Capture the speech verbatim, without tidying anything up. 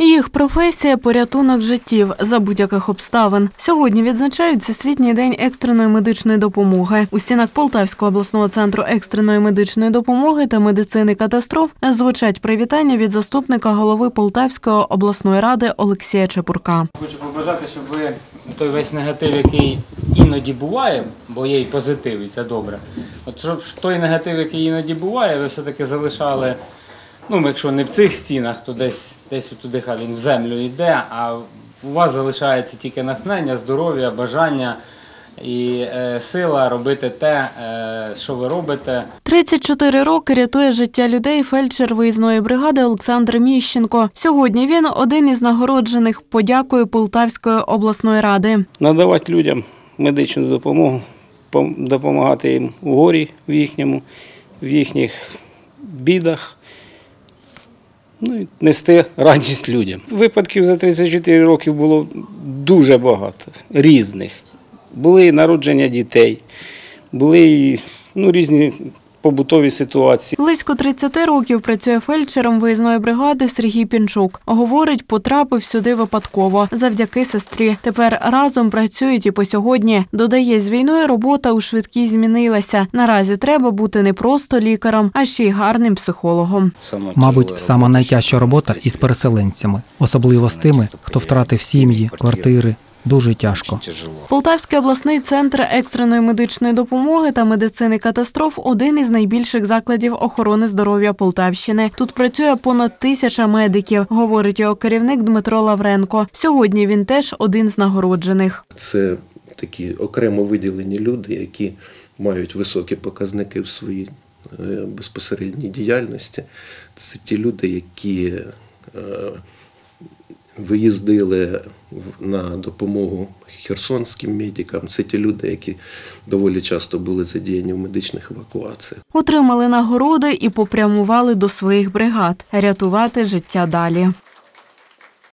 Їх професія – порятунок життів за будь-яких обставин. Сьогодні відзначають Всесвітній день екстреної медичної допомоги. У стінах Полтавського обласного центру екстреної медичної допомоги та медицини катастроф звучать привітання від заступника голови Полтавської обласної ради Олексія Чепурка. Хочу побажати, щоб ви той весь негатив, який іноді буває, бо є і позитив, і це добре. От щоб той негатив, який іноді буває, ви все-таки залишали. Ну, якщо не в цих стінах, то десь, десь туди хай він в землю йде, а у вас залишається тільки натхнення, здоров'я, бажання і е, сила робити те, е, що ви робите. тридцять чотири роки рятує життя людей фельдшер виїзної бригади Олександр Міщенко. Сьогодні він один із нагороджених подякою Полтавської обласної ради. Надавати людям медичну допомогу, допомагати їм у горі в їхньому, в їхніх бідах. Ну, і нести радість людям. Випадків за тридцять чотири роки було дуже багато, різних. Були і народження дітей, були і ну, різні побутові ситуації. Близько тридцяти років працює фельдшером виїзної бригади Сергій Пінчук. Говорить, потрапив сюди випадково, завдяки сестрі. Тепер разом працюють і по сьогодні. Додає, з війною робота у швидкій змінилася. Наразі треба бути не просто лікарем, а ще й гарним психологом. Мабуть, сама найтяжча робота із переселенцями, особливо з тими, хто втратив сім'ї, квартири. Дуже тяжко. Полтавський обласний центр екстреної медичної допомоги та медицини катастроф – один із найбільших закладів охорони здоров'я Полтавщини. Тут працює понад тисяча медиків, говорить його керівник Дмитро Лавренко. Сьогодні він теж один з нагороджених. Це такі окремо виділені люди, які мають високі показники в своїй безпосередній діяльності. Це ті люди, які виїздили на допомогу херсонським медикам. Це ті люди, які доволі часто були задіяні в медичних евакуаціях. Отримали нагороди і попрямували до своїх бригад – рятувати життя далі.